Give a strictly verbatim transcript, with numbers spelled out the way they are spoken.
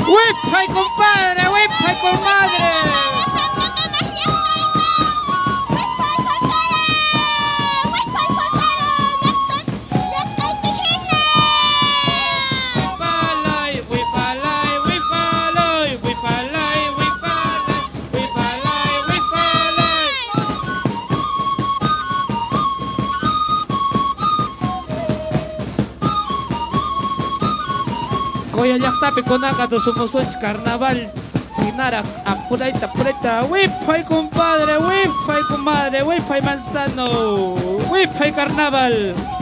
¡Wipay, compadre! ¡Wipay, comadre! Koya llaqtapi kunaka sumusunchik carnaval hinara apurayta apurayta wipay compadre, wipay comadre, wipay manzano, wipay carnaval.